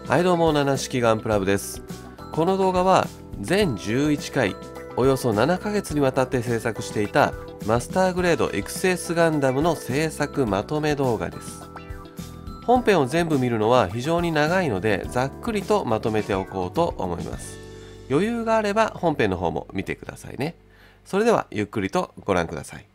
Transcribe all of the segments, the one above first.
はいどうも、七式ガンプラブです。この動画は全11回およそ7ヶ月にわたって制作していたマスターグレード XS ガンダムの制作まとめ動画です。本編を全部見るのは非常に長いので、ざっくりとまとめておこうと思います。余裕があれば本編の方も見てくださいね。それではゆっくりとご覧ください。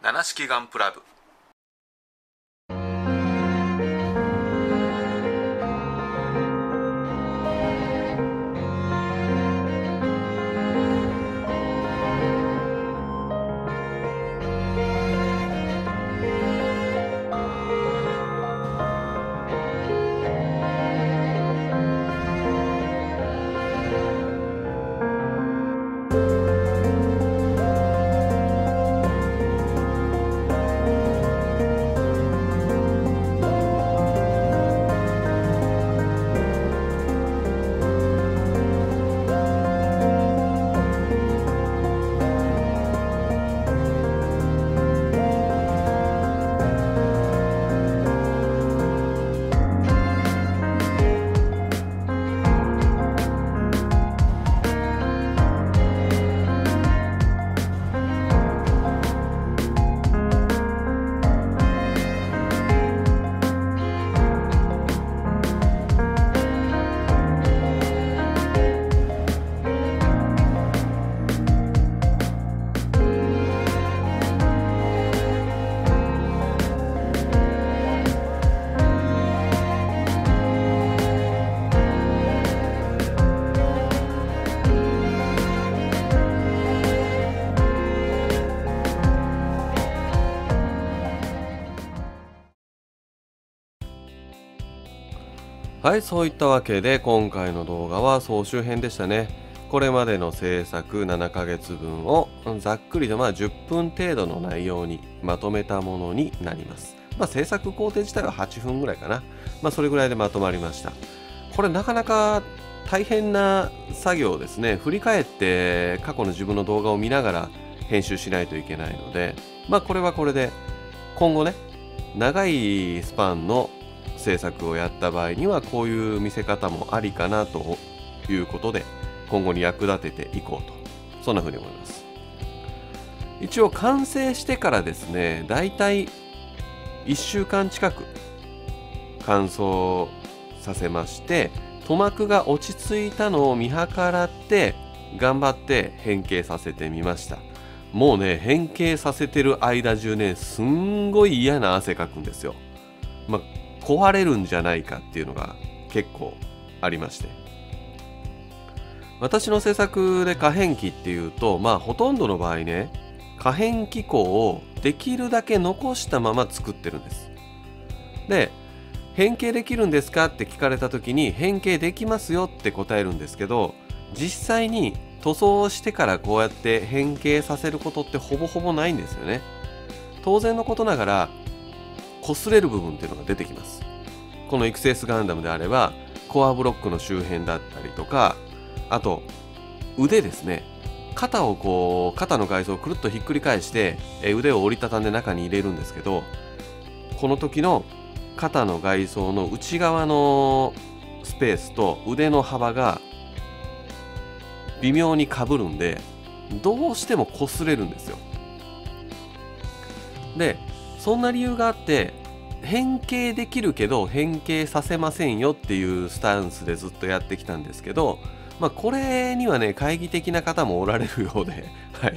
七式ガンプラブ。はい、そういったわけで今回の動画は総集編でしたね。これまでの制作7ヶ月分をざっくりと10分程度の内容にまとめたものになります。制作工程自体は8分ぐらいかな。それぐらいでまとまりました。これなかなか大変な作業ですね。振り返って過去の自分の動画を見ながら編集しないといけないので、これはこれで今後ね、長いスパンの制作をやった場合にはこういう見せ方もありかなということで今後に役立てていこうと、そんな風に思います。一応完成してからですね、だいたい1週間近く乾燥させまして、塗膜が落ち着いたのを見計らって頑張って変形させてみました。もうね、変形させてる間中ね、すんごい嫌な汗かくんですよ。壊れるんじゃないかっていうのが結構ありまして、私の制作で可変器っていうとほとんどの場合ね、可変機構をできるだけ残したまま作ってるんです。で、変形できるんですかって聞かれた時に変形できますよって答えるんですけど、実際に塗装をしてからこうやって変形させることってほぼほぼないんですよね。当然のことながら擦れる部分っていうのが出てきます。この XS ガンダムであればコアブロックの周辺だったりとか、あと腕ですね、肩の外装をくるっとひっくり返して腕を折りたたんで中に入れるんですけど、この時の肩の外装の内側のスペースと腕の幅が微妙に被るんで、どうしても擦れるんですよ。で、そんな理由があって変形できるけど変形させませんよっていうスタンスでずっとやってきたんですけど、これにはね、懐疑的な方もおられるようで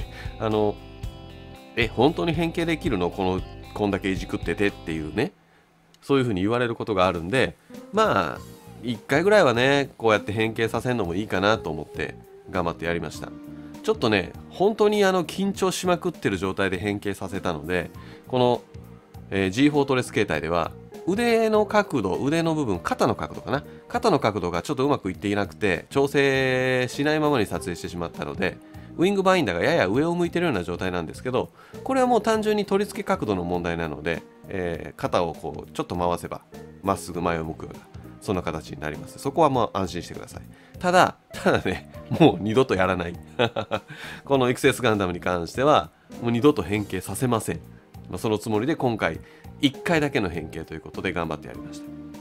本当に変形できるの？こんだけいじくっててっていうね、そういうふうに言われることがあるんで、1回ぐらいはね、こうやって変形させるのもいいかなと思って頑張ってやりました。ちょっとね、本当に緊張しまくってる状態で変形させたので、このG フォートレス形態では腕の角度、腕の部分、肩の角度かな、肩の角度がちょっとうまくいっていなくて調整しないままに撮影してしまったので、ウィングバインダーがやや上を向いてるような状態なんですけど、これはもう単純に取り付け角度の問題なので、肩をちょっと回せばまっすぐ前を向くような、そんな形になります。そこは安心してください。ただね、もう二度とやらないこの XS ガンダムに関してはもう二度と変形させません。そのつもりで今回1回だけの変形ということで頑張ってやりました。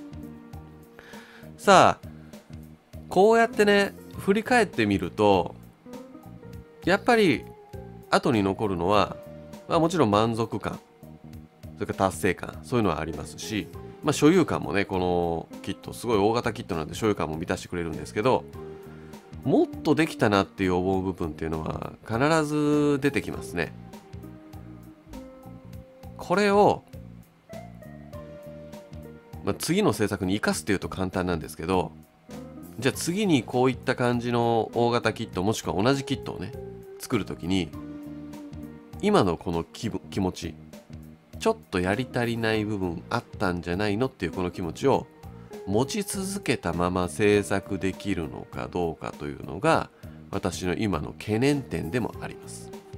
さあ、こうやってね、振り返ってみるとやっぱり後に残るのは、もちろん満足感、それから達成感、そういうのはありますし、所有感もね、このキットすごい大型キットなんで所有感も満たしてくれるんですけど、もっとできたなっていう思う部分っていうのは必ず出てきますね。 これを、次の制作に生かすっていうと簡単なんですけど、じゃあ次にこういった感じの大型キットもしくは同じキットをね作るときに、今のこの気持ち、ちょっとやり足りない部分あったんじゃないのっていうこの気持ちを持ち続けたまま制作できるのかどうかというのが私の今の懸念点でもあります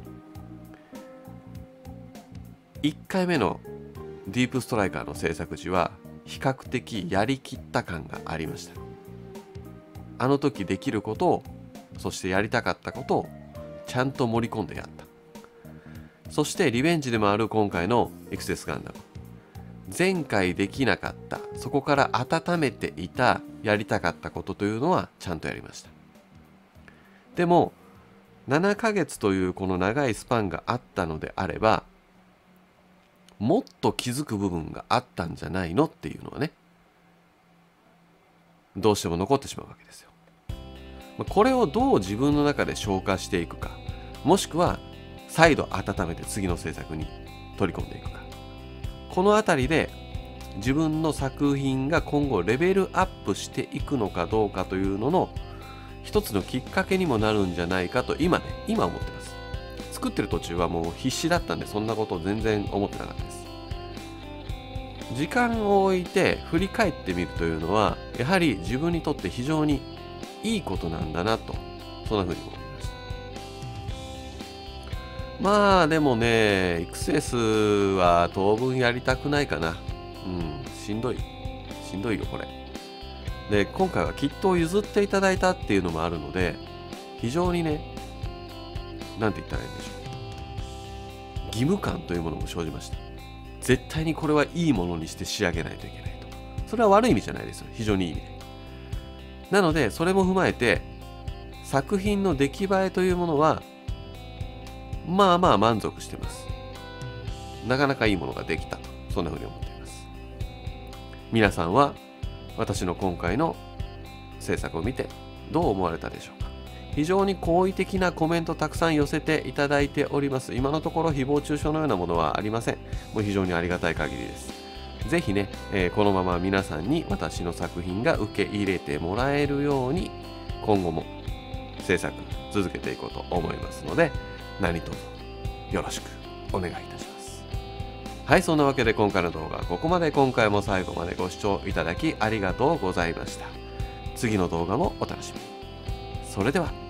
。1回目のディープストライカーの制作時は比較的やりきった感がありました。あの時できることを、そしてやりたかったことをちゃんと盛り込んでやった。そしてリベンジでもある今回のエクセスガンダム、前回できなかった、そこから温めていたやりたかったことというのはちゃんとやりました。でも7ヶ月というこの長いスパンがあったのであれば、もっと気づく部分があったんじゃないのっていうのはね、どうしても残ってしまうわけですよ。これをどう自分の中で消化していくか、もしくは再度温めて次の制作に取り込んでいくか、このあたりで自分の作品が今後レベルアップしていくのかどうかというのの一つのきっかけにもなるんじゃないかと今思ってます。作ってる途中はもう必死だったんで、そんなことを全然思ってなかったです。時間を置いて振り返ってみるというのは、やはり自分にとって非常にいいことなんだなと、そんな風に思いました。まあでもね、エクセスは当分やりたくないかな。しんどいよこれ。で、今回はキットを譲っていただいたっていうのもあるので、非常にね、なんて言ったらいいんでしょう、義務感というものも生じました。絶対にこれはいいものにして仕上げないといけないと。それは悪い意味じゃないですよ。非常にいい意味で。なのでそれも踏まえて、作品の出来栄えというものはまあまあ満足してます。なかなかいいものができたと、そんなふうに思っています。皆さんは私の今回の制作を見てどう思われたでしょうか。非常に好意的なコメントたくさん寄せていただいております。今のところ誹謗中傷のようなものはありません。もう非常にありがたい限りです。ぜひね、このまま皆さんに私の作品が受け入れてもらえるように今後も制作続けていこうと思いますので、何卒よろしくお願いいたします。はい、そんなわけで今回の動画はここまで。今回も最後までご視聴いただきありがとうございました。次の動画もお楽しみに。それでは。